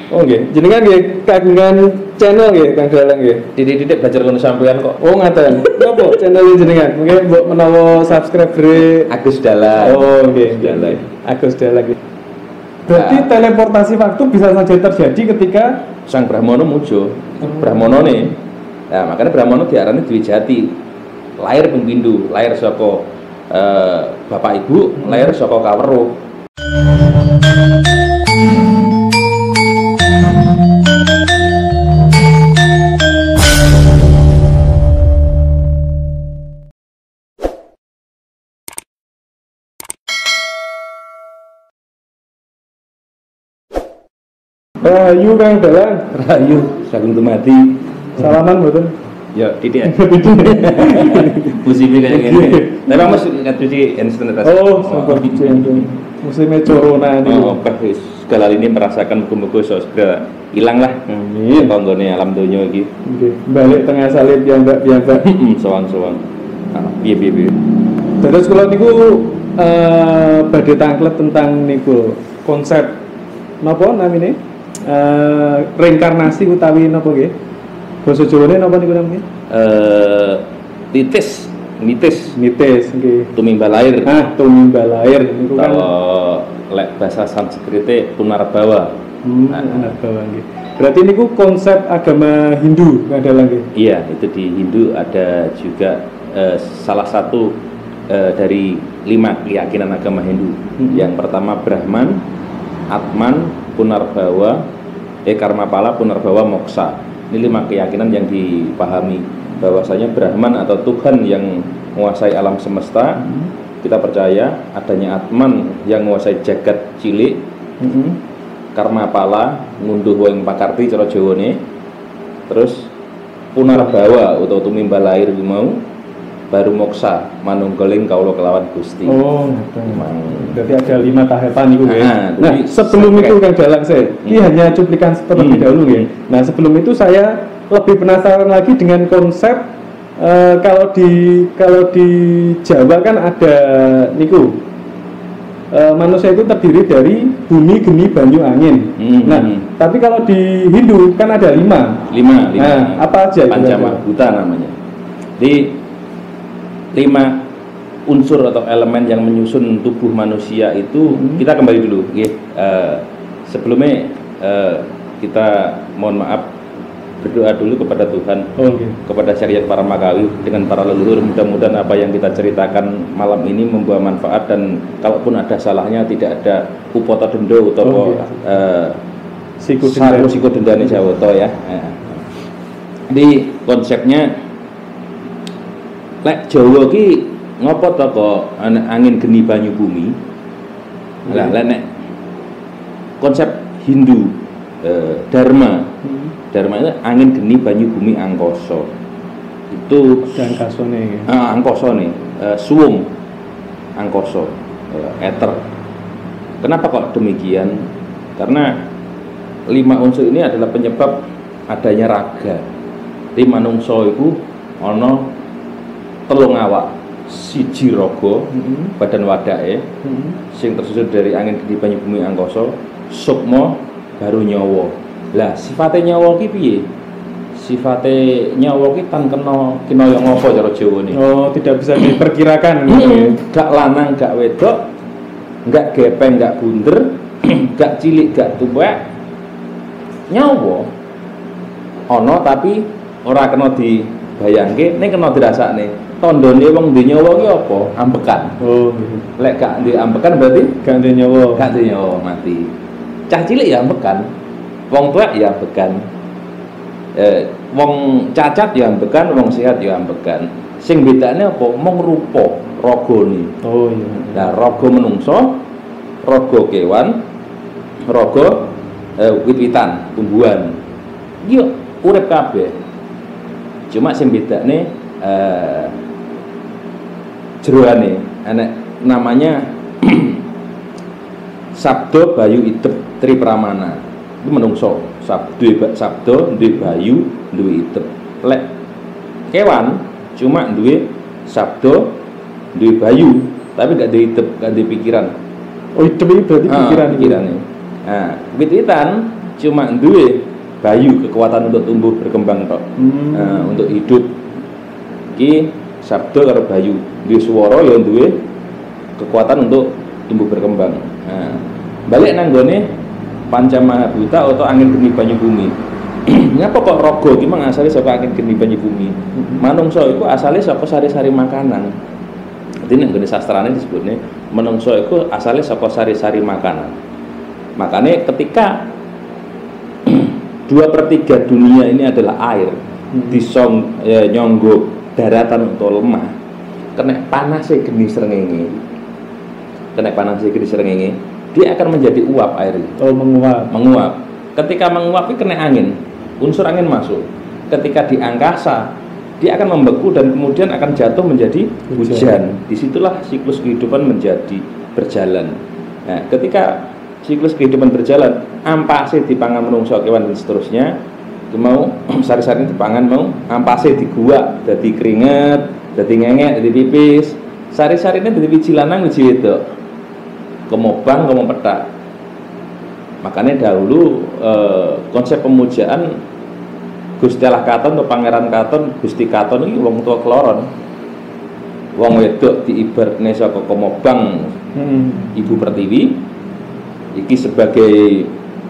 Oh nggih, jenengan nggih kagungan channel nggih Kang Dalang nggih. Titik-titik belajar ngono sampean kok. Oh ngaten. Napa channel jenengan? Mungkin mbok menawa subscriber Agus Dalang. Oh nggih, Dalang. Agus Dalang. Berarti teleportasi waktu bisa saja terjadi ketika Sang Brahmana mujo. Brahmana nih. Nah, makanya Brahmana diarani Dwi Jati. Lahir ping pindho, lahir saka bapak ibu, lahir saka kaweruh. Rahayu Kang Dalang. Rahayu saking tumati. Salaman mboten? Ya, titik. Musime kayak gini. Tapi Mas ngadusi instant rasa. Oh, sampun bijen. Musimnya corona ini. Oh, wis segala ini merasakan muga-muga segera hilang lah. Amin. Konggone alam donya iki. Nggih, balik tengah salib piyambak. Sowan-sowan. Piye. Terus kula niku badhe tanglet tentang niku konsep napa namine? Reinkarnasi utawi napa nggih? Basa Jawane napa niku namanya? Mitis nggih. Tumimbal lair. Tumimbal lair niku kan lek bahasa Sanskrite Punarbawa. Punarbawa nggih. Berarti niku konsep agama Hindu adalah nggih. Iya, itu di Hindu ada juga salah satu dari 5 keyakinan agama Hindu. Yang pertama Brahman, Atman, Punarbawa, Karmapala, Punarbawa, Moksa. Ini 5 keyakinan yang dipahami bahwasanya Brahman atau Tuhan yang menguasai alam semesta. Kita percaya adanya Atman yang menguasai jagat cilik. Karmapala ngunduh wong pakarti cara Jawane. Terus Punarbawa utawa tumimbal lair mau, baru Moksa manunggaling kawula kelawan Gusti. Oh, berarti ada 5 tahapan itu ya. Nah, sebelum itu Kang Dalang ini hanya cuplikan terlebih dahulu ya. Nah, sebelum itu saya lebih penasaran lagi dengan konsep kalau di Jawa kan ada niku manusia itu terdiri dari bumi, geni, banyu, angin. Nah, tapi kalau di Hindu kan ada 5. Nah, apa aja itu? Pancamabhuta namanya. Di 5 unsur atau elemen yang menyusun tubuh manusia itu. Kita kembali dulu sebelumnya kita mohon maaf berdoa dulu kepada Tuhan, kepada syariat para makawi dengan para leluhur. Mudah-mudahan apa yang kita ceritakan malam ini membawa manfaat, dan kalaupun ada salahnya tidak ada upata dendo utawa siku dendane Jawata ya. Di konsepnya lek Jawa ki ngopo to kok angin geni banyu bumi. Lah nek konsep Hindu Dharma itu angin geni banyu bumi angkasa. Itu angkasane. Angkasane suwung angkasa, ether. Kenapa kok demikian? Karena 5 unsur ini adalah penyebab adanya raga. Di manungsa iku ana 3 awak, siji raga, badan wadake, sing tersusun dari angin geni banyu bumi angkasa, sukma, baru nyawa. Lah sifatnya nyawa ki piye? Sifatnya nyawa ki tan kinaya ngopo cara Jawane? Oh, tidak bisa diperkirakan gitu ya. Gak lanang, gak wedok, gak gepeng, gak bunder, gak cilik, gak tuwek. Nyawa ana tapi ora kena dibayangke, ning kena dirasakne. Tandane wong duwe nyawa ki apa? Ambekan. Oh, lek gak duwe ambekan berarti gak duwe nyawa. Gak duwe nyawa, mati. Cah cilik ya ambekan. Wong tuwek ya ambekan. Wong cacat ya ambekan, wong sehat ya ambekan. Sing bedane apa? Mung rupa, ragane. Oh iya. Nah, raga menungso, raga kewan, raga wit-witan, tumbuhan. Yo urip kabeh. Cuma sing bedane jeroane ana namanya Sabda Bayu Idep Tri Pramana. Itu menungso, sabda duwe bayu, duwe idep. Lek kewan cuma duwe sabda, duwe bayu, tapi gak duwe idep, gak duwe pikiran. Oh, idep itu berarti pikiran. Nah, wit-witan cuma duwe bayu kekuatan untuk tumbuh berkembang tok. Untuk hidup iki sabda karo bayu, duwe swara ya duwe kekuatan untuk tumbuh berkembang. Balik nang gone Pancamahabhuta atau angin geni banyu bumi. Ngapa kok raga iki mang asale saka angin geni banyu bumi? Manungsa iku asale saka sari-sari makanan. Dadi nek gone sastrane disebutne manungsa iku asale saka sari-sari makanan. Makanya ketika 2/3 dunia ini adalah air, nyonggo daratan atau lemah, kena panasnya geni srengenge, dia akan menjadi uap air itu. Oh, menguap. Ketika menguap itu kena angin, unsur angin masuk. Ketika di angkasa dia akan membeku dan kemudian akan jatuh menjadi hujan. Disitulah siklus kehidupan menjadi berjalan. Nah, ketika siklus kehidupan berjalan, ampase dipangan menungso kewan dan seterusnya, mau sari-sari dipangan, mau ampase diguak dadi keringet, dadi ngengek, dadi pipis. Sari-sarine dadi wiji lanang wiji wedok, kemobang kemo petak. Makanya dahulu konsep pemujaan Gusti Allah Katon atau Pangeran Katon, Gusti Katon ini wong tua keloron, wong wedok diibaratne saka kemobang, ibu pertiwi iki sebagai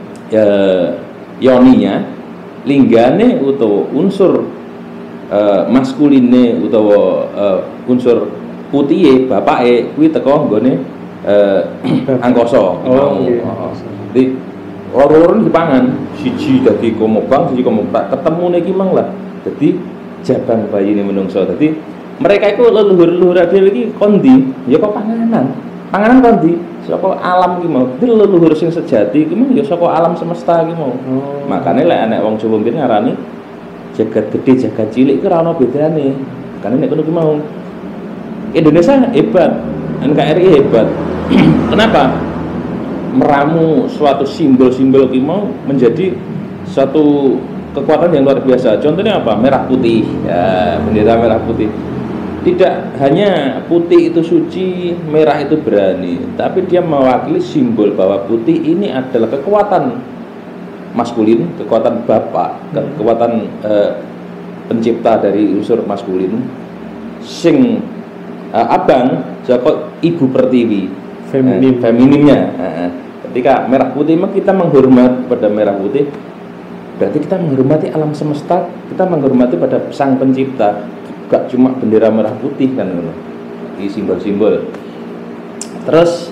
yoninya, linggane utawa unsur maskuline utawa unsur putihe bapake kuwi teko nggone angkasa. Jadi loro-loro dipangan, siji dadi komobang, siji komobak, ketemune iki mang lah dadi jabang bayine menungso. Dadi mereka itu leluhur-leluhur dhewe iki kondi, ya kok panganan kondi saka alam ki mau. Dadi leluhur sing sejati ki mau ya saka alam semesta ki mau. Makane lek anek wong Jawa mbiyen ngarani jagat gede jagat cilik ki ora ono bedane. Makane nek kono ki mau Indonesia hebat, NKRI hebat. Kenapa? Meramu suatu simbol-simbol ki mau menjadi suatu kekuatan yang luar biasa. Contohnya apa? Merah putih. Ya, bendera merah putih. Tidak hanya putih itu suci, merah itu berani, tapi dia mewakili simbol bahwa putih ini adalah kekuatan maskulin, kekuatan bapak, kekuatan pencipta dari unsur maskulin. Sing abang saka ibu pertiwi, femininnya. Ketika merah putih, kita menghormat pada merah putih, berarti kita menghormati alam semesta, kita menghormati pada sang pencipta. Gak cuma bendera merah putih kan, ini simbol-simbol. Terus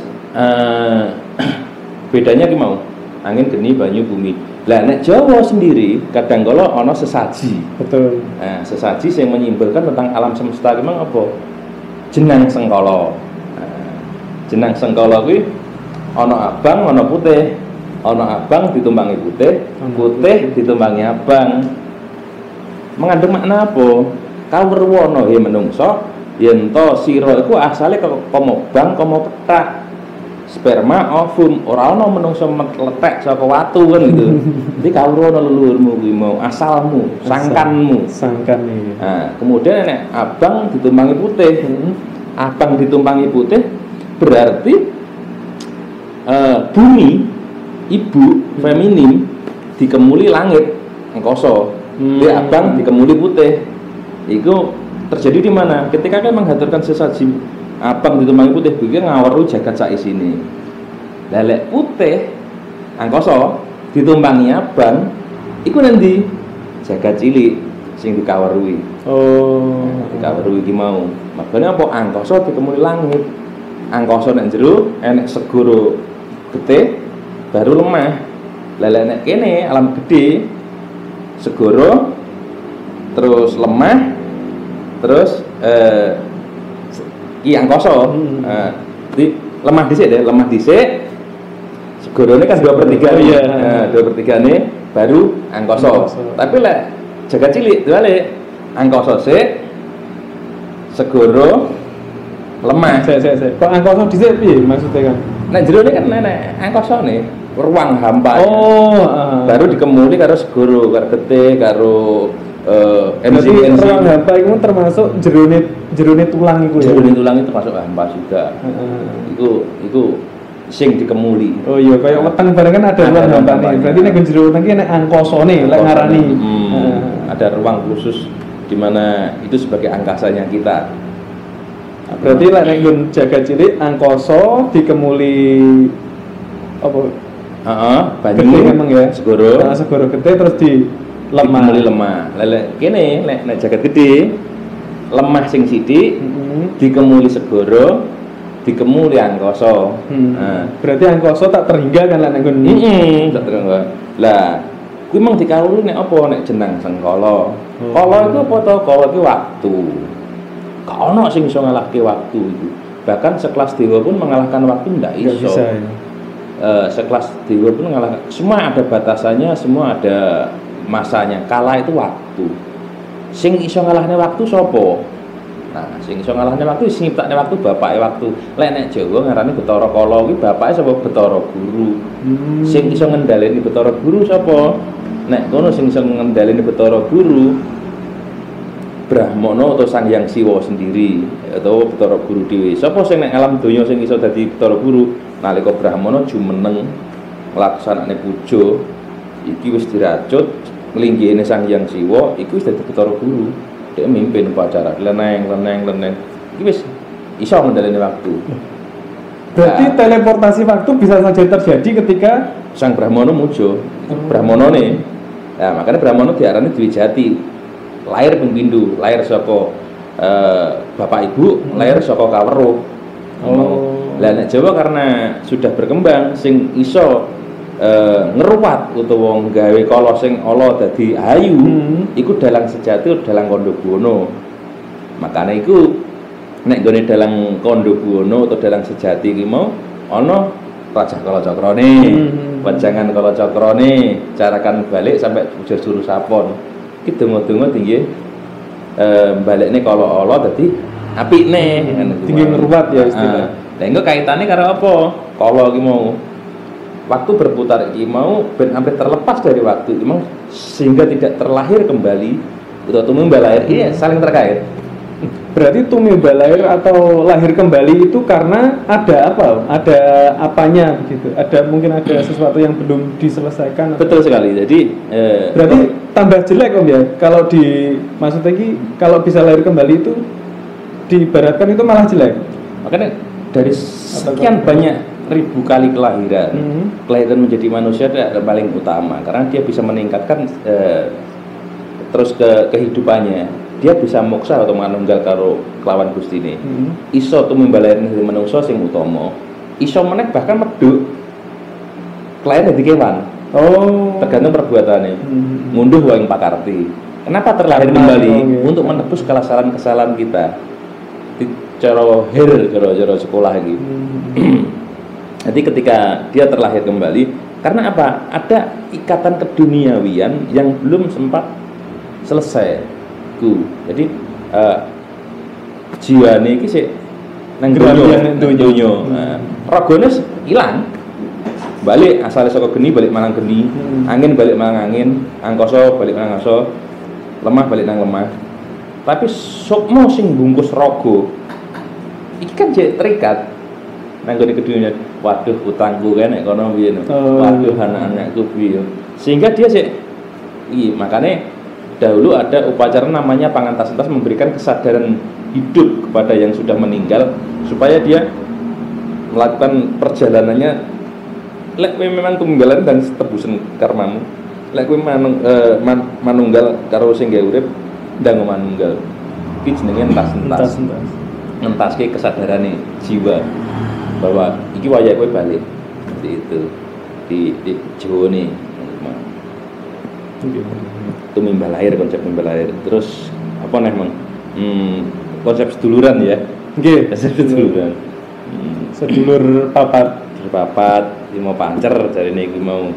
bedanya gimana? Angin geni banyu bumi. Lah nek Jawa sendiri kadang kala ana sesaji. Betul. Nah, sesaji yang menyimbolkan tentang alam semesta gimana apa? Jenang sengkala. Jenang sengkala kuwi ana abang, ana putih. Ana abang ditumpangi putih, putih ditumpangi abang. Mengandung makna apa? Kawruwana he menungso yen to sira iku asale komobang komo petak. Sperma ovum ora ana menungso meletek saka watu kan gitu. Jadi kawruwana leluhurmu kuwi mau asalmu, sangkanmu. Sangkan iki. Nah, kemudian nek abang ditumpangi putih. Abang ditumpangi putih berarti bumi ibu feminin dikemuli langit angkasa. Dia abang dikemuli putih. Itu terjadi di mana? Ketika kan menghaturkan sesaji abang ditumpangi putih, iki ngaweru jagat sak isine. Lelek putih angkasa ditumpangi abang, iku nanti jagat cilik sing dikaweruhi. Oh, dikaweruhi iki mau. Makane apa angkasa dikemuli langit. Angkasa nek jero enek segara getih baru lemah. Lelek nek kene alam gede segara terus lemah terus ki angkasa. Jadi lemah dhisik segarane kan 2/3 ya. 2/3 ne baru angkasa. Tapi lek jagat cilik balik angkasa sik segara lemah. Kok angkasa dhisik piye maksudnya kan? Nek jero ne kan nenek angkasane ruang hampa. Oh, baru dikemuli karo segara, karo getih, karo jadi ruang hampa itu termasuk jerone tulang itu ya? Jerone tulang itu termasuk hampa juga. Itu sing dikemuli. Oh iya, kayak weteng bareng kan ada ruang hampane. Berarti nek jero weteng iki nek angkasane lek ngarani. Ada ruang khusus di mana itu sebagai angkasanya kita. Berarti lek nek nggon jagat cilik angkasa dikemuli apa? Banyu gede emang ya. Segoro. Nah, segoro gede terus di lemah. Dikemuli lemah. Lek kene nek jagat gede lemah sing sithik dikemuli segoro, dikemuli angkasa. Berarti angkasa tak terhingga kan lek nek nggon. Tak terhingga. Lah, kuwi mung dikawruhi nek apa nek jeneng sengkala. Kala iku apa to? Kala iku waktu. Gak ono sing iso ngalahke waktu itu. Bahkan sekelas dewa pun mengalahkan waktu ndak iso. Bisa, ya. Sekelas dewa pun mengalahkan. Semua ada batasannya, semua ada masanya. Kala itu waktu. Sing iso ngalahne waktu sapa? Nah, sing iso ngalahne waktu sing nyiptakne waktu bapake waktu. Lek nek Jawa ngarani Bathara Kala kuwi bapake sapa? Bathara Guru. Sing iso ngendhaleni Bathara Guru sapa? Nek kono sing iso ngendhaleni Bathara Guru Brahmana atau Sang Hyang Siwa sendiri atau Bathara Guru dhewe. Sapa sing nek alam donya sing iso dadi Bathara Guru? Nalika Brahmana jumeneng nglaksanakne puja iki wis diracut nglinggihne Sang Hyang Siwa iku wis dadi Bathara Guru. Dia mimpin upacara leneng. Iki wis iso ngendhaleni waktu. Berarti teleportasi waktu bisa saja terjadi ketika Sang Brahmana muja. Brahmanane. Nah, makanya Brahmana diarani Dwijati. Lahir ping pindho, lahir saka bapak ibu, lahir saka kaweruh. Lah nek Jawa karena sudah berkembang sing iso ngeruwat utawa gawe kala sing ala dadi ayu iku dalang sejati dalang Kandhabuwana. Makane iku nek gone dalang Kandhabuwana utawa dalang sejati iki mau ana Raja Kalacakrane, Wajangan Kalacakrane, carakan balik sampai Bujur Juru Sapon. Iki donga-donga tinggi balekne kala ala dadi apikne tinggi ngeruwat ya istilah. Lah engko kaitane karo apa? Kala iki mau waktu berputar iki mau ben hampir terlepas dari waktu memang sehingga tidak terlahir kembali atau tumimba lahir ini saling terkait. Berarti tumimba lahir atau lahir kembali itu karena ada apa? Ada apanya begitu? Ada mungkin ada sesuatu yang belum diselesaikan. Betul sekali. Jadi berarti tambah jelek Om ya. Kalau di maksud lagi kalau bisa lahir kembali itu diibaratkan itu malah jelek. Makanya dari sekian banyak ribu kali kelahiran, kelahiran menjadi manusia adalah paling utama karena dia bisa meningkatkan terus kehidupannya. Dia bisa moksa atau manunggal karo kelawan Gustine. Iso tumimba lahir dari manungsa sing utama. Iso meneh bahkan medhuk lahir dadi kewan. Tergantung perbuatane. Ngunduh wae pakarti. Kenapa terlahir kembali? Untuk menebus kesalahan-kesalahan kita. Cara cara sekolah iki. Jadi ketika dia terlahir kembali, karena apa? Ada ikatan keduniawian yang belum sempat selesai. Jadi jiwane iki sik nang donya. Ragane ilang. Balik asale saka geni balik malang geni, angin balik malang angin, angkasa balik malang angkasa, lemah balik nang lemah. Tapi sukma sing bungkus raga iki kan jek terikat nang gone kedunya. Waduh utangku kan nek kono piye no. Waduh anak-anakku piye. Sehingga dia sik makane dahulu ada upacara namanya pangantas-entas memberikan kesadaran hidup kepada yang sudah meninggal supaya dia melakukan perjalanannya lek kowe memang tumimbalan dan tebusan karmamu lek kowe manunggal karo sing gawe urip ndang manunggal iki jenenge entas-entas ngentaske kesadarane jiwa bahwa iki wayahe kowe balik seperti itu di Jawa nih tumimba lahir, konsep tumimba lahir. Terus apa nih Mang? Konsep seduluran ya. Nggih, konsep seduluran. Sedulur papat, limo pancer jarine iki mau.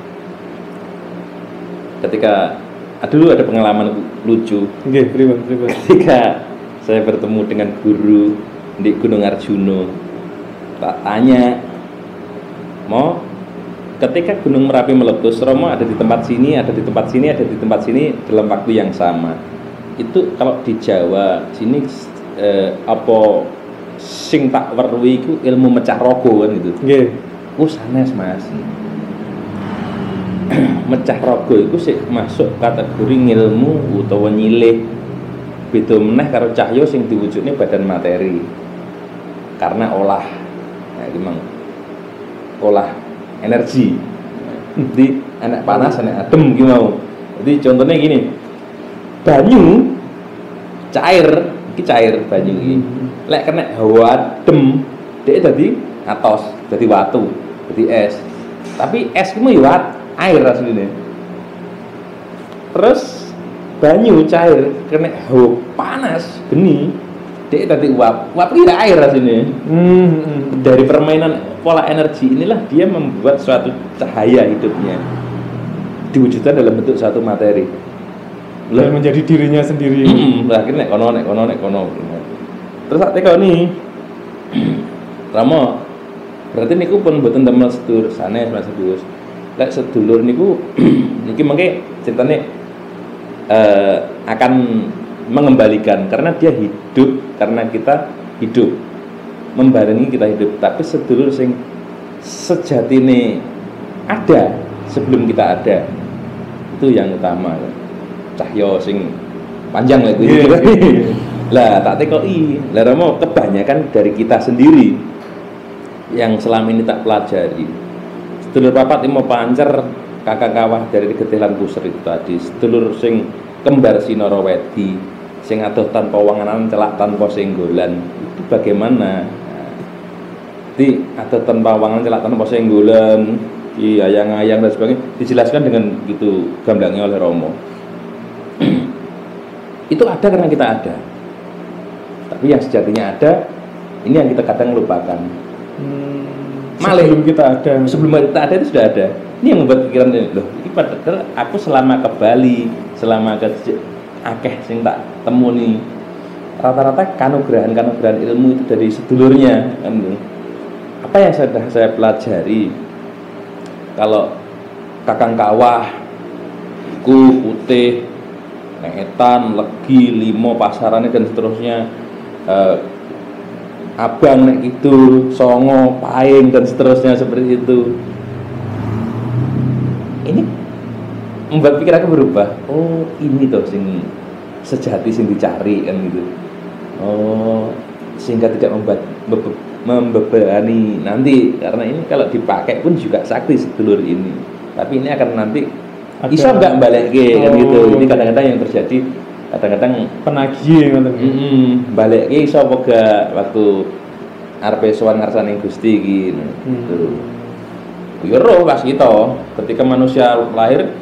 Ketika dulu ada pengalaman lucu. Nggih, pripun. Ketika saya bertemu dengan guru di Gunung Arjuna, tak tanya, mau ketika Gunung Merapi meletus, Romo ada di tempat sini, ada di tempat sini, ada di tempat sini dalam waktu yang sama. Itu kalau di Jawa sini apa sing tak weruhi iku ilmu mecah rogo kan gitu. Nggih. Sanes Mas. Mecah rogo iku sik masuk kategori ngilmu utawa nyilih. Beda meneh karo cahya sing diwujudne badan materi. Karena olah. Nah, iki mang olah energi. Jadi enak panas, enak adem iki mau. Jadi contohnya gini. Banyu cair, iki cair banyu iki. Lek kena hawa adem, dhek dadi atos, dadi watu, dadi es. Tapi es ku ya air asline. Terus banyu cair kena hawa panas, geni, dhek dadi uap. Uap iki air asline. Dari permainan pola energi inilah dia membuat suatu cahaya hidupnya. Diwujudkan dalam bentuk suatu materi. Dan menjadi dirinya sendiri. Akhirnya nek kono. Terus sak teko ni Ramo berarti niku pun mboten damel sedulur sanes Mas Sedulur. Lek sedulur niku niki mengke ceritane akan mengembalikan karena dia hidup karena kita hidup. Membarengi kita hidup, tapi sedulur sing sejatine ada sebelum kita ada. Itu yang utama. Cahyo sing panjang lah itu. Lah tak tekoki, lah Romo kebanyakan dari kita sendiri yang selama ini tak pelajari. Sedulur papat mau pancer kakak kawah dari Gedelan Puser itu tadi. Sedulur sing kembar Sinoro Wedi, sing adoh tanpa wanganan celak tanpa senggolan. Itu bagaimana? Jadi adoh tanpa wanganan celak tanpa senggolan, ayang-ayang dan sebagainya dijelaskan dengan gitu gamblangnya oleh Romo. Itu ada karena kita ada. Tapi yang sejatinya ada, ini yang kita kadang lupakan. Sebelum kita ada. Sebelum kita ada itu sudah ada. Ini yang membuat pikiran ini, loh, ini padahal aku selama ke Bali, selama ke akeh sing tak temuni, rata-rata kanugrahan ilmu itu dari sedulurnya. Apa yang saya pelajari? Kalau kakang kawah, putih, netan, legi, limo, pasarannya dan seterusnya, abang nek itu, songo, paing dan seterusnya seperti itu. Ini membuat pikiranku berubah. Oh, ini toh sing sejati sing dicari kan gitu. Oh, sehingga tidak membebani nanti karena ini kalau dipakai pun juga sakti sedulur ini. Tapi ini akan nanti iso enggak balik kan gitu. Ini kadang-kadang yang terjadi kadang-kadang penagih ngoten. Balik iso apa gak waktu arep sowan ngarsane Gusti iki gitu. Ya roh pas kita ketika manusia lahir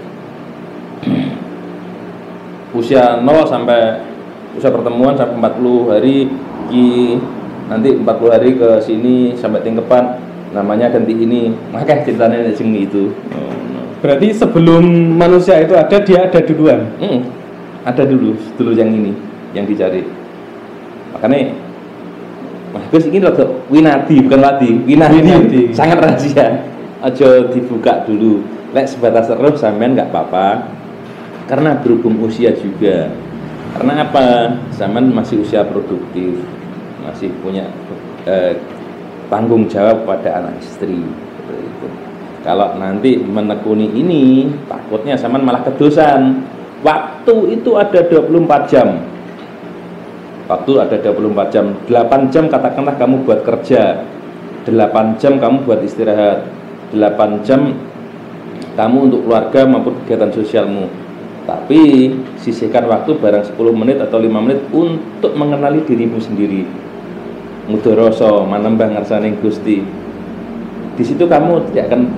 usia 0 sampai usia pertemuan sampai 40 hari nanti 40 hari ke sini sampai tingkepan namanya ganti ini. Makanya ceritanya sing itu. Berarti sebelum manusia itu ada, dia ada duluan. Ada dulu yang ini yang dicari. Makanya Mas Gus ini rada winadi bukan wadi. Winadi. Sangat rahasia. Aja dibuka dulu. Lek sebatas roh sampean enggak apa-apa. Karena berhubung usia juga. Karena apa? Sampean masih usia produktif. Masih punya tanggung jawab pada anak istri. Kalau nanti menekuni ini, takutnya sampean malah kedosan. Waktu itu ada 24 jam. Waktu ada 24 jam. 8 jam katakanlah kamu buat kerja. 8 jam kamu buat istirahat. 8 jam kamu untuk keluarga maupun kegiatan sosialmu. Tapi sisihkan waktu barang 10 menit atau 5 menit untuk mengenali dirimu sendiri. Mudoroso manembah ngarsane Gusti. Di situ kamu tidak akan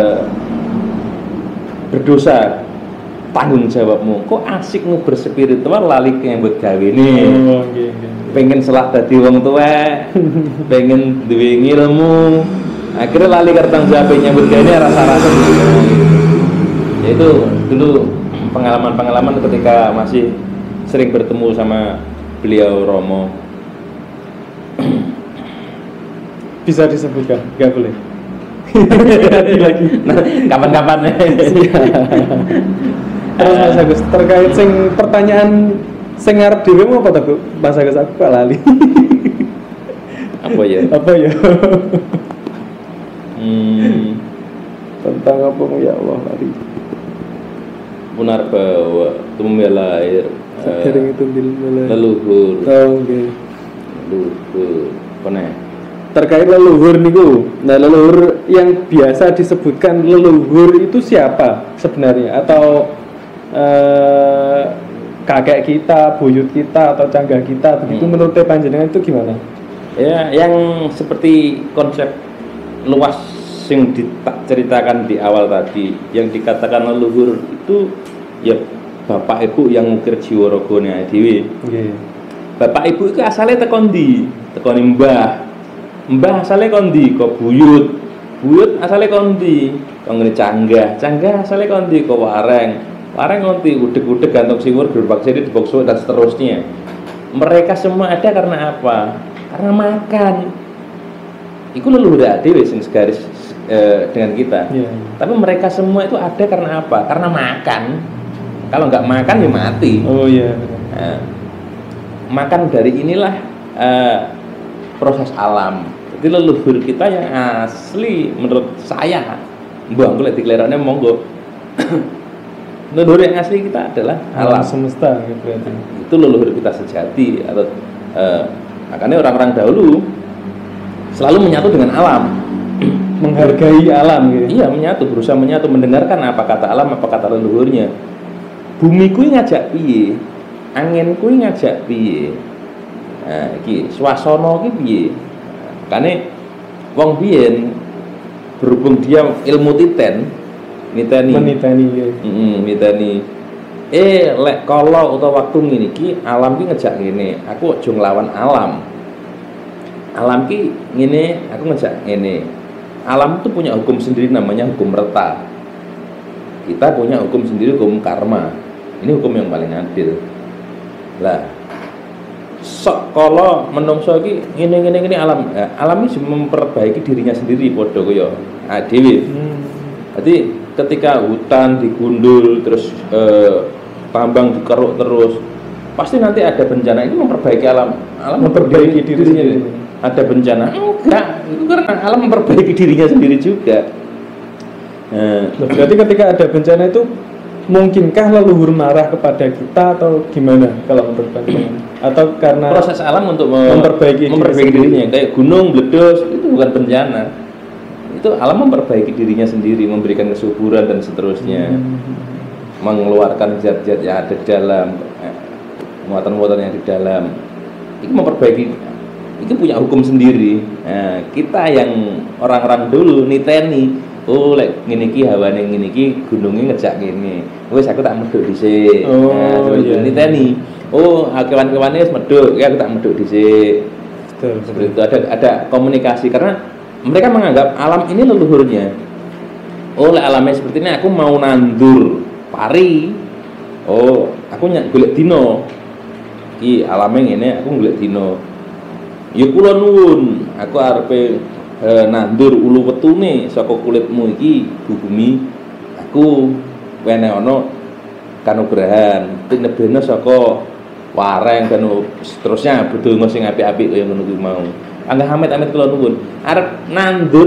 berdosa. Tanggung jawabmu. Kok asik berspiritual lali ke yang buat gawe nih. Pengen salah dadi wong tua, pengen duwe ilmu. Akhirnya lali kertang jawabnya buat gawe ini rasa-rasa. Ya itu dulu pengalaman-pengalaman ketika masih sering bertemu sama beliau Romo. Bisa disebutkan? Gak boleh. Lagi. Nah, kapan-kapan. Terus Mas Agus terkait sing pertanyaan sing ngarep dhewe apa to, Mas Agus? Aku kok lali. Apa ya? Apa ya? Tentang apa ya Allah tadi? Punarbawa, tumbuh lahir. Sering itu Leluhur. Oh, okay. Leluhur. Pernah. Terkait leluhur niku. Nah, leluhur yang biasa disebutkan leluhur itu siapa sebenarnya? Atau kakek kita, buyut kita atau canggah kita begitu menurut panjenengan itu gimana? Ya, yang seperti konsep luas yang diceritakan di awal tadi, yang dikatakan leluhur itu ya bapak ibu yang ngukir jiwa ragane dhewe. Nggih. Bapak ibu itu asalnya tekon ndi? Tekon mbah. Mbah asalnya kon ndi? Kok buyut. Buyut asalnya kon ndi? Kok ngene canggah. Canggah asalnya kon ndi? Kok wareng. Wareng ngonti udeg-udeg gantung siwur gerobak sini dibokso dan seterusnya. Mereka semua ada karena apa? Karena makan. Iku leluhur dhewe sing segaris dengan kita. Yeah. Tapi mereka semua itu ada karena apa? Karena makan. Kalau nggak makan ya mati. Oh iya. Nah, makan dari inilah proses alam. Jadi leluhur kita yang asli menurut saya, mbah aku lek diklerane monggo. Leluhur yang asli kita adalah alam semesta gitu berarti. Itu leluhur kita sejati atau makanya orang-orang dahulu selalu menyatu dengan alam. Menghargai alam gitu. Iya, menyatu, berusaha menyatu, mendengarkan apa kata alam, apa kata leluhurnya. Bumi kuwi ngajak piye? Angin kuwi ngajak piye? Nah, iki swasana iki piye? Makane wong biyen berhubung dia ilmu titen, meniteni ya. Niteni. Lek kala utawa waktu ngene iki alam ki ngejak ngene, aku aja nglawan alam. Alam ki ngene, aku ngejak ngene. Alam itu punya hukum sendiri namanya hukum reta. Kita punya hukum sendiri, hukum karma. Ini hukum yang paling adil. Lah, sok kala menungso iki ngene alam. Alam ini memperbaiki dirinya sendiri padha kaya dhewe. Jadi ketika hutan digundul terus tambang dikeruk terus, pasti nanti ada bencana. Ini memperbaiki alam. Alam memperbaiki dirinya sendiri. Ada bencana? Enggak, itu karena alam memperbaiki dirinya sendiri juga. Berarti ketika ada bencana itu mungkinkah leluhur marah kepada kita atau gimana kalau menurut panjenengan? Atau karena proses alam untuk memperbaiki dirinya, kayak gunung meledos itu bukan bencana. Itu alam memperbaiki dirinya sendiri, memberikan kesuburan dan seterusnya. Mengeluarkan zat-zat yang ada di dalam, muatan-muatan yang di dalam. Itu memperbaiki, itu punya hukum sendiri. Nah, kita yang orang-orang dulu niteni, oh lek ngene iki hawane ngene iki gununge ngejak ngene. Wis aku tak medhuk dhisik. Nah, iya. Niteni. Oh, kewan-kewane wis medhuk, ya aku tak medhuk dhisik. Betul. Seperti itu ada komunikasi karena mereka menganggap alam ini leluhurnya. Oh, lek alamnya seperti ini aku mau nandur pari. Oh, aku golek dino. Iki alame ngene, aku golek dino. Ya kula nuwun, aku arepe nandur ulu wetune saka kulitmu iki Bu Bumi. Aku wenehono kanugrahan, tinebena saka wareng dan seterusnya bedonga sing apik-apik kaya ngono kuwi mau. Anggah amit-amit kula nuwun, arep nandur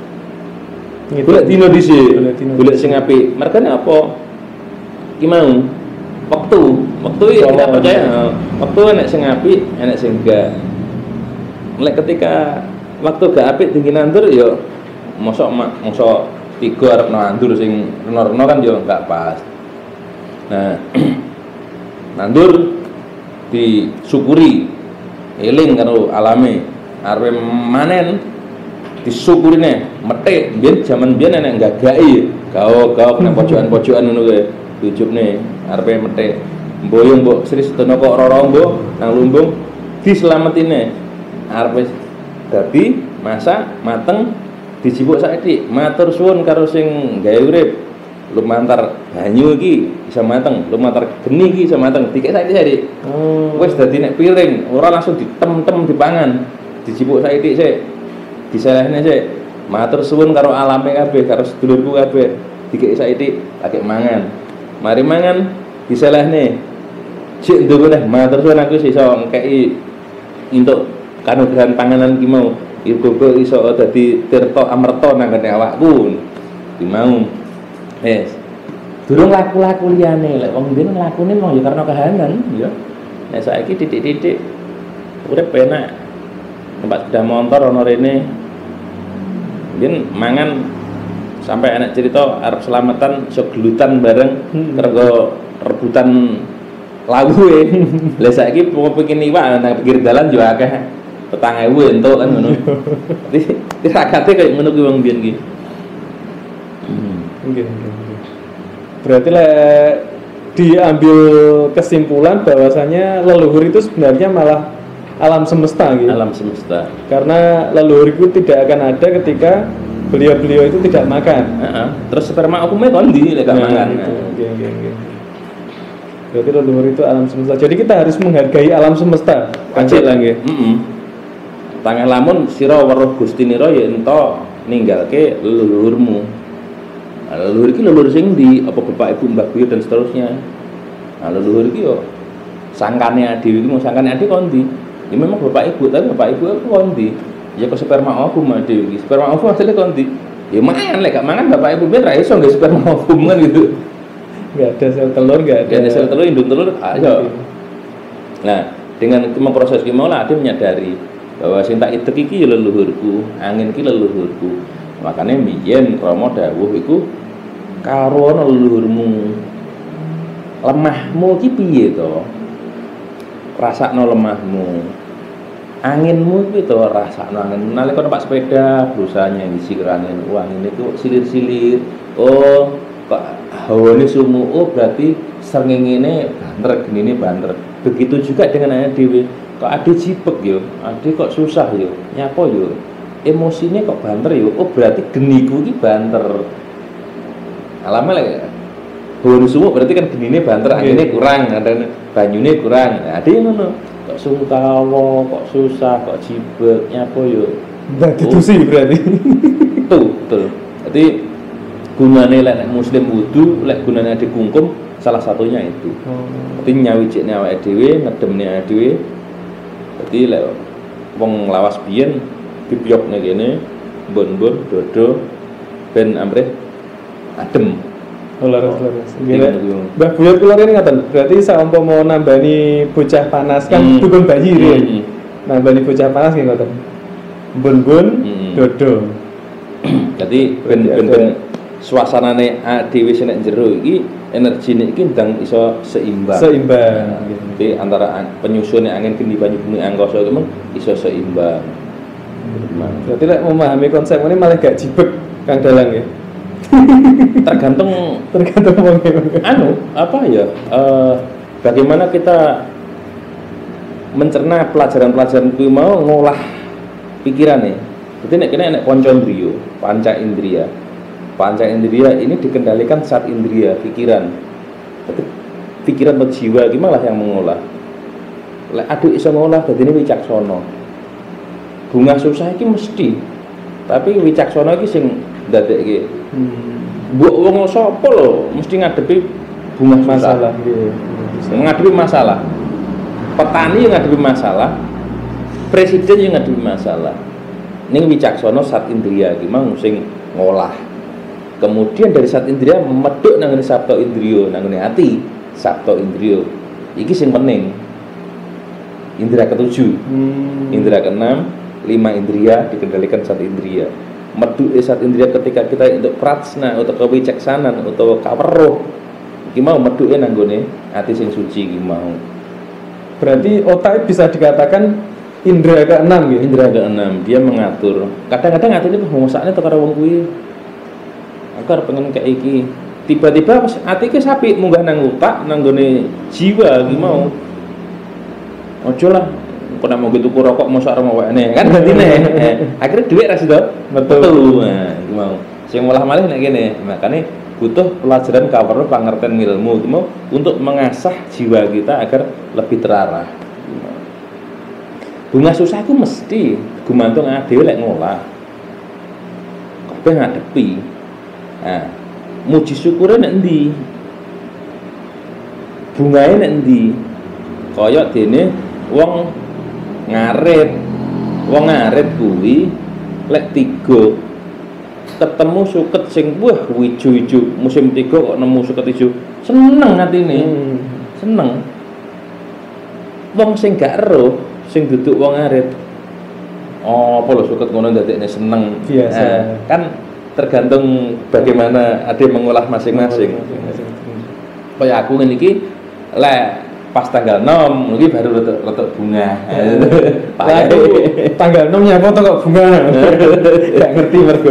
golek dina dhisik, golek sing apik. Mergane apa? Iki mau waktu kita percaya waktu enek sing apik, enek sing enggak. Mulai ketika waktu gak apik tinggi nandur ya mosok tiga arep nandur sing reno-reno kan ya gak pas. Nah, nandur disyukuri eling karo alame arep manen disyukurine metik biyen jaman biyen enek gagake gawa nang pojokan-pojokan ngono kuwi ujubne arepe metik mboyong mbok Sri Sedana kok roro mbok nang lumbung dislametine arep dadi masak mateng dijipuk saiki matur suwun karo sing gawe urip lumantar banyu iki bisa mateng lumantar geni iki bisa mateng dikek saiki wis dadi nek piring ora langsung ditem-tem dipangan dijipuk saiki sik diselehne sik matur suwun karo alame kabeh karo sedulurku kabeh dikek saiki lagi mangan mari mangan diselehne sik ndonga matur suwun aku iso ngkeki entuk kanugrahan panganan ki mau iku iso dadi tirta amerta nang ngene awakku ki mau durung laku-laku liyane lek wong mbiyen lakune mong ya karena kahanan ya nek saiki titik-titik urip penak tempat sepeda motor ono rene mbiyen mangan sampai anak cerita arep selamatan iso gelutan bareng karo rebutan lagu lah saiki pengen iwak nang pinggir dalan yo akeh 4.000 entuk kan ngono. Tirakate kayak ngono ki wong biyen ki. Nggih. Berarti diambil kesimpulan bahwasanya leluhur itu sebenarnya malah alam semesta gitu. Alam semesta. Karena leluhur itu tidak akan ada ketika beliau-beliau itu tidak makan. Terus sperma aku kondi lek gak mangan. Nggih. Berarti leluhur itu alam semesta. Jadi kita harus menghargai alam semesta. Pancet lah nggih. Tangan lamun sira weruh Gusti nira ya ento ninggalke leluhurmu. Leluhur iki leluhur sing ndi? Apa bapak ibu mbah buyut dan seterusnya. Leluhur iki yo sangkane dhewe iki mau sangkane ade kondi. Ya memang bapak ibu, tapi bapak ibu aku kondi. Ya kok sperma ovum dhewe iki. Sperma ovum asline kondi. Ya mangan lek gak mangan bapak ibu ben ra iso nggih sperma ovum kan gitu. Enggak ada sel telur, enggak ada sel telur, induk telur, ayo. Nah, dengan memproses ki mau lah ade menyadari bahwa sing tak itek iki ya leluhurku, angin ki leluhurku. Makanya biyen Rama dawuh iku karo ana leluhurmu. Lemahmu ki piye to? Rasakno lemahmu. Anginmu ki to rasakno angin. Nalika numpak sepeda berusaha ngisi angin. Angin itu silir-silir. Oh, kok hawane sumu. Oh, berarti srengenge banter, genine banter. Begitu juga dengan anak dhewe. Kok ade jipek yo, ade kok susah yo. Nyapa yo? Emosine kok banter yo. Oh, berarti geniku ki banter. Alame lek hawane sumu berarti kan genine banter, angine kurang, banyune kurang. Nah, ade ngono. Kok sungkawa, kok susah, kok jibek, nyapa yo. Ditusi berarti. Betul. Jadi gunane lek muslim wudu, lek gunane dikungkum salah satunya itu. Jadi nyawijikne awake dhewe, ngedemne awake dhewe. Jadi lek wong lawas biyen dipiokne kene, mbon-mbon dodo ben amrih adem. Laras. Mbah buyut kula rene ngaten. Berarti saumpama nambani bocah panas kan dukun bayi rene. Nambani bocah panas nggih ngoten. Mbon-mbon dodo. Jadi ben suasanane dhewe sing nek jero iki energine iki ndang iso seimbang. Jadi antara penyusunnya angin kendi banyu bumi angkasa itu iso seimbang. Berarti lek memahami konsep ini malah gak jibek Kang Dalang ya. Tergantung apa ya? Bagaimana kita mencerna pelajaran-pelajaran kuwi mau ngolah pikirane. Jadi nek poncondriyo, panca indria. Panca indria ini dikendalikan saat indria, pikiran. Jadi pikiran atau jiwa gimana yang mengolah. Lek aduh iso ngolah dadine wicaksana. Bunga susah iki mesti. Tapi wicaksana iki sing ndadekke. Mbok wong sapa lho mesti ngadepi bunga masalah. Ngadepi masalah. Petani yang ngadepi masalah, presiden yang ngadepi masalah. Ning wicaksana sat indria iki mang sing ngolah. Kemudian dari sat indria medhuk nang ngene sabta indriya, nang ngene ati, sabta indriya. Iki sing penting. Indra ketujuh, indra keenam, 5 indria dikendalikan sat indria. Medhuk sat indria ketika kita untuk pratsna atau kewicaksanan atau kaweruh. Iki mau medhuke nang ngene ati sing suci iki mau. Berarti otak bisa dikatakan indra keenam ya? Indra keenam, dia mengatur. Kadang-kadang atine ngosakne teko karo wong kuwi. Aku arep pengen kayak iki. Tiba-tiba pas atike sapi munggah nang utak, nang gone jiwa iki mau. Ojo lah, kok nek mau tuku rokok mosok arep awakne. Kan gantine. Akhirnya dhuwit ra sida. Betul. Nah, iki mau. Sing ngolah malih nek kene. Makane butuh pelajaran kaweruh pangerten ilmu itu mau untuk mengasah jiwa kita agar lebih terarah. Bunga susah itu mesti gumantung dhewe lek ngolah. Kabeh ngadepi. Nah, muji syukure nek endi? Bungae nek endi? Kaya dene wong ngarit Wong ngarit kuwi lek 3 ketemu suket sing wah ijo-ijo musim 3 kok nemu suket ijo seneng atine. Seneng. Wong sing gak ero sing duduk wong ngarit apa lho suket ngono ndadekne seneng. Biasa. Kan tergantung bagaimana ada mengolah masing-masing. Kaya aku ngene iki lek pas tanggal 6 iki baru rotok bunga. Lah tanggal 6 nya foto kok bunga. Gak ngerti mergo.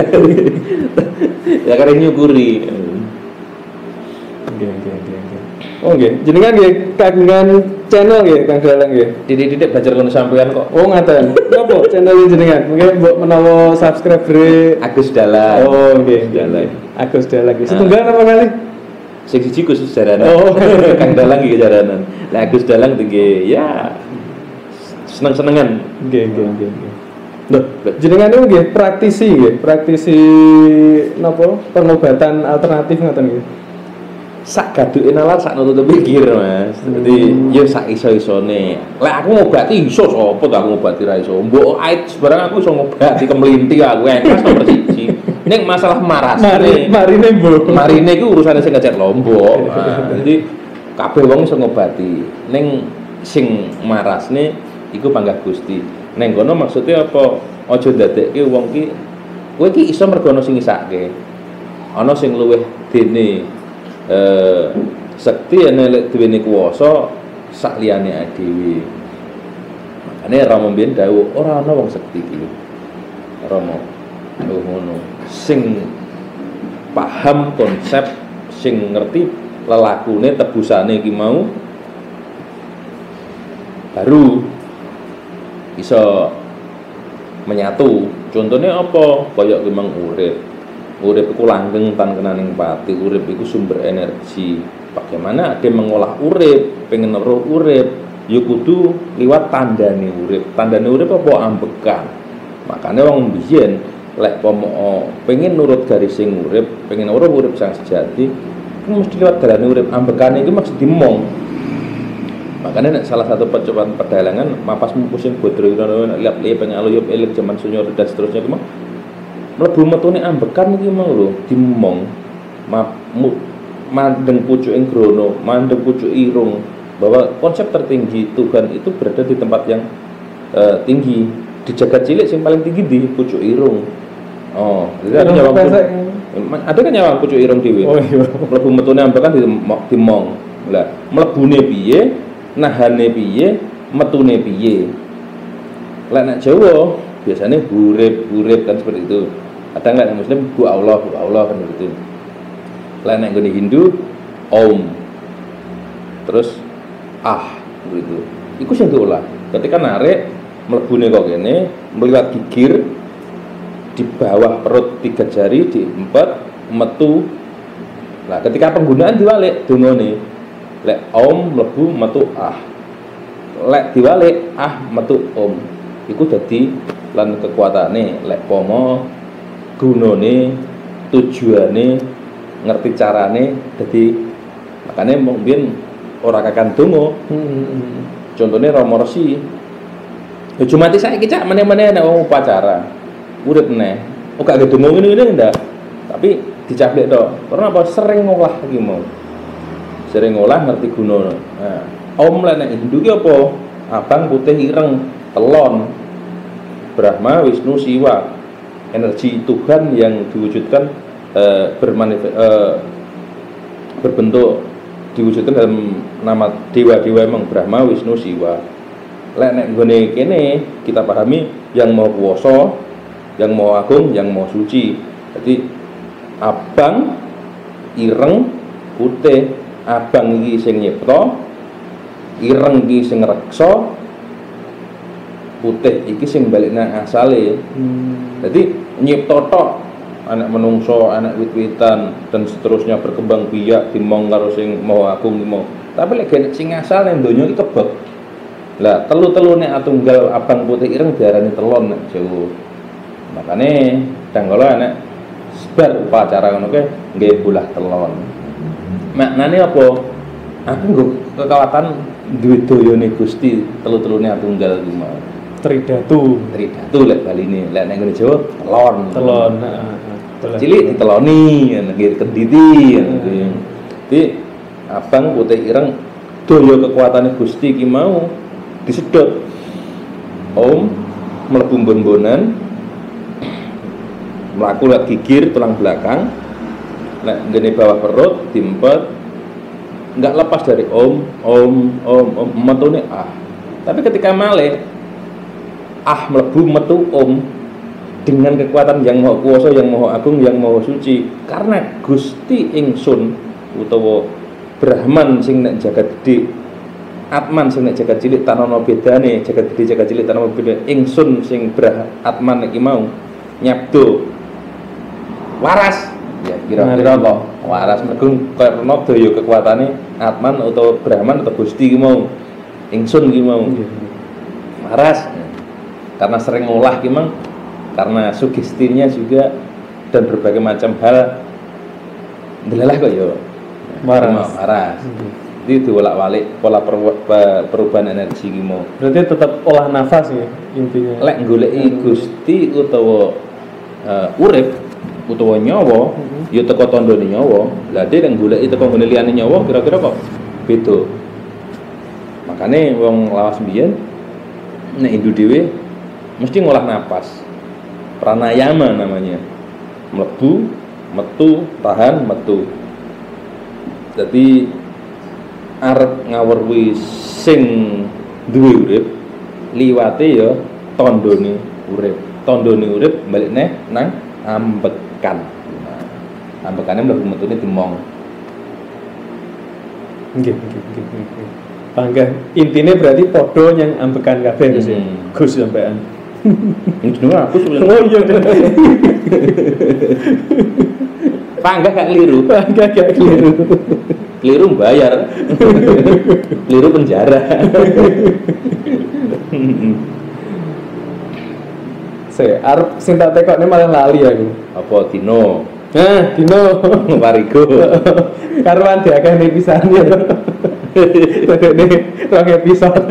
Ya karek nyukuri. Oke. Oh nggih, jenengan nggih kagungan channel nggih Kang Dalang nggih. Titik-titik belajar kono sampean kok. Oh ngaten. Napa channel jenengan? Mungkin mbok menawa subscriber Agus Dalang. Oh nggih, Dalang. Agus Dalang. Setunggal apa kali? Sing siji khusus jaranan. Oh, Kang Dalang iki jaranan. Lah Agus Dalang tinggi ya seneng-senengan. Nggih. Loh, jenengan niku nggih praktisi napa pengobatan alternatif ngoten nggih. Sak gaduke nalar sak nutup pikir Mas. Dadi ya sak iso-isone. Lek aku ngobati iso sapa to aku ngobati ra iso. Mbok AIDS barang aku iso ngobati kemlinti aku engkas nomor 1. Ning masalah maras. Marine mbok. Marine iku urusane sing ngecek Lombok. Jadi kabeh wong iso ngobati. Ning sing marasne iku panggah Gusti. Ning kono maksudnya apa? Aja ndadekke wong ki kowe ki iso mergo ana sing ngisake. Ana sing luwih dene sekti ene lek duweni kuwasa sak liyane dhewe. Makane Rama mbiyen dawuh ora ana wong sekti iki. Rama ngono. Sing paham konsep, sing ngerti lelakune tebusane iki mau baru bisa menyatu. Contohnya apa? Kayak memang urip iku langgeng tan kenaning pati, urip iku sumber energi. Bagaimana ada mengolah urip, pengen roh urip, ya kudu liwat tandane urip. Tandane urip apa ambekan. Makanya wong biyen lek pomo pengen nurut garis sing urip, pengen urip sang sejati, kan mesti liwat dalane urip. Ambekane iki mesti dimong. Makanya salah satu percobaan perdalangan mapas mupusin bodro lihat pengen aluyup elik zaman sunyo dan seterusnya itu mlebu metune ambekan iki mau lho dimong mandeng pucuk ing grono, mandeng pucuk irung, bahwa konsep tertinggi Tuhan itu berada di tempat yang tinggi, di jagat cilik yang paling tinggi di pucuk irung. Oh, jadi ada kan nyawang pucuk irung dhewe. Oh iya. Mlebu metune ambekan dimong. Lah, mlebune piye, nahane piye, metune piye. Lah nek Jawa biasanya hurip kan seperti itu. Ada nggak yang Muslim bu Allah kan begitu. Lain yang Hindu Om, terus begitu. Iku sing diolah. Ketika narik mlebune kok kene meliwat gigir di bawah perut 3 jari diempat metu. Nah, ketika penggunaan diwalik dungane. Lek Om mlebu metu Lek diwalik metu Om. Iku dadi lan kekuatane lek pomo gunane tujuane ngerti carane dadi makane mungkin ora kakan donga. Contohnya Rama Resi ya cuma saiki cak meneh-meneh nek wong upacara urip neh ora gak donga ngene-ngene ndak tapi dicaplek tok karena apa sering ngolah iki mau sering ngolah ngerti gunane. Nah Om lek nek Hindu ki apa abang putih ireng telon Brahma Wisnu Siwa energi Tuhan yang diwujudkan berbentuk diwujudkan dalam nama dewa-dewa emang Brahma Wisnu Siwa. Lek nek nggone kene kita pahami yang mau kuwasa, yang mau agung, yang mau suci. Jadi abang ireng putih, abang iki sing nyipta, ireng iki sing reksa, putih iki sing balik nang asale. Jadi nyipta tok anak menungso, anak wit-witan dan seterusnya berkembang biak dimong karo sing mau agung mau. Tapi lek sing asal nang donya iki kebek. Lah telu-telune atunggal abang putih ireng diarani telon nek Jawa. Makane danggala anak sebar upacara ngono kuwi nggih bulah telon. Maknane apa? Aku nggo kekuatan duwe dayane Gusti telu-telune atunggal iki mau. Tridatu lek baline. Lek nek ngene Jawa telon. Cilik diteloni, nggih kenditi. Jadi abang putih ireng daya kekuatane Gusti iki mau disedot. Om mlebu bon-bonan mlaku lek gigir tulang belakang. Nek ngene bawah perut diempet enggak lepas dari om metune Tapi ketika malih mlebu metu om dengan kekuatan yang maha kuasa, yang maha agung, yang maha suci. Karena Gusti ingsun utawa Brahman sing nek jagat gedhe, Atman sing nek jagat cilik tanana bedane, jagat gedhe jagat cilik tanana beda. Ingsun sing Atman iki mau nyabdo waras. Ya kira-kira kok waras mergo karena daya kekuatane Atman utawa Brahman atau Gusti iki mau. Ingsun iki mau waras. Karena sering ngolah ki mang, karena sugestinya juga dan berbagai macam hal delalah kok ya waras. Itu dibolak-balik pola perubahan energi ki mau. Berarti tetap olah nafas ya intinya. Lek goleki Gusti utawa urip utawa nyawa ya teko tandane nyawa. Lah dhek nang goleki teko ngene liyane nyawa kira-kira kok beda. Makane wong lawas mbiyen nek Hindu dhewe mesti ngolah napas, pranayama namanya, mlebu, metu, tahan, metu. Jadi arep ngawruhi sing duwe urip, liwate ya tandane urip. Tandane urip balik neh nang ambekan. Ambekane mlebu metune dimong. Nggih. Panggah intine berarti padha yang ambekan kabeh Gus. Gus sampean. Jenenge aku sebenarnya. Oh iya. Panggah gak keliru. Keliru bayar. Keliru penjara. Arep sing tak tekokne malah lali aku. Apa dino? Dino Parigo. Karuan diakeh pisane. Ini rong episode.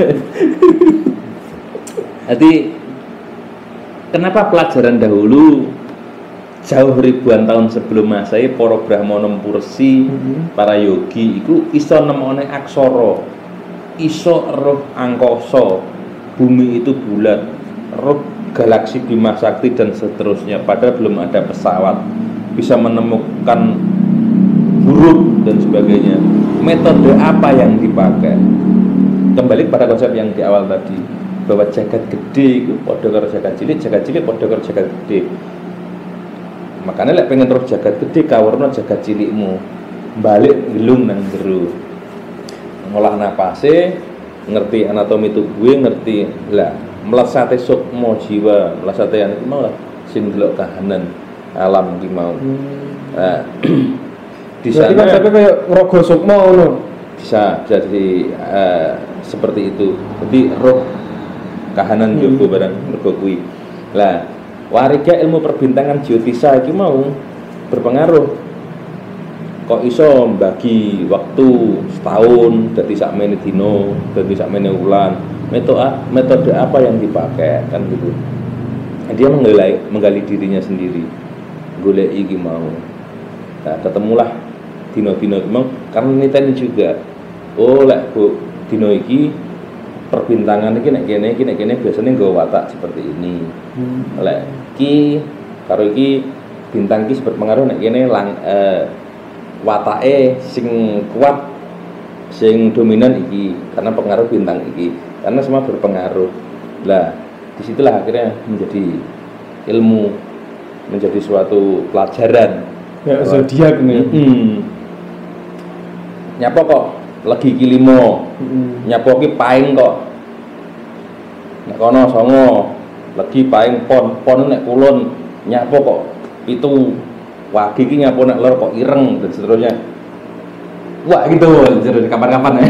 Jadi kenapa pelajaran dahulu jauh ribuan tahun sebelum Masehi para Brahmana Pursi, para yogi iku iso nemone aksara, iso roh angkasa, bumi itu bulat, roh galaksi Bima Sakti dan seterusnya. Padahal belum ada pesawat, bisa menemukan huruf dan sebagainya. Metode apa yang dipakai? Kembali pada konsep yang di awal tadi, bahwa jagat gede padha karo jagat cilik padha karo jagat gede. Makanya lek pengen terus jagat gede kawurna jagat cilikmu. Balik gelung nang jero. Ngolah napase, ngerti anatomi tubuhe, ngerti lah melesate sukma jiwa, melesate anu iki mau sing delok kahanan alam iki mau. Nah, di sana kan sampai kayak ngrogo sukma ngono. Bisa jadi seperti itu. Jadi roh kahanan jogo barang mergo kuwi. Lah, wariga ilmu perbintangan geotisa iki mau berpengaruh. Kok iso mbagi waktu setahun dadi sakmene dina, dadi sakmene wulan. Metode apa yang dipakai kan gitu. Dia menggali dirinya sendiri. Golek iki mau. Nah, ketemulah dino-dino memang karena niteni juga. Oh, lek Bu dino iki perbintangan iki nek kene biasanya nggawa watak seperti ini. Lek iki karo iki bintang iki berpengaruh nek kene watake sing kuat sing dominan iki karena pengaruh bintang iki. Karena semua berpengaruh. Lah, disitulah akhirnya menjadi ilmu, menjadi suatu pelajaran. Ya zodiak nih. Nyapa kok legi ki 5. Nyapa ki paing kok. Nek kono 9, legi paing pon nek kulon nyapa kok 7. Wagi ki nyapa nek lor kok ireng dan seterusnya. Wah gitu, kapan-kapan ya.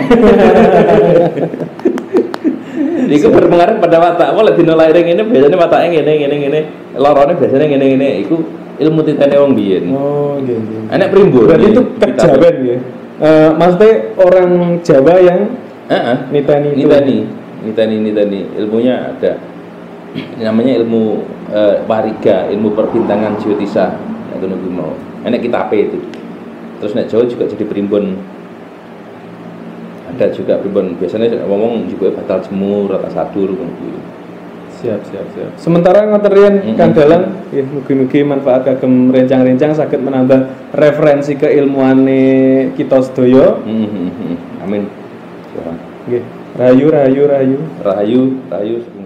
Iku berpengaruh pada watak. Kalau dino lairing ini biasanya wataknya ngene, lorone biasanya ngene. Iku ilmu titane wong biyen. Oh, nggih. Enek primbon. Berarti itu kejawen ya. Maksudnya orang Jawa yang nitani ilmunya ada. Ini namanya ilmu wariga, ilmu perbintangan geotisa. Itu nunggu mau. Enak kita apa itu. Terus nek Jawa juga jadi primbon. Ada juga primbon biasanya ngomong juga batal jemur, rata sadur gitu. Siap. Sementara ngoterian Kang Dalang, mugi-mugi manfaat kagem rencang-rencang saged menambah referensi keilmuane kita sedaya. Amin. Nggih. Rahayu.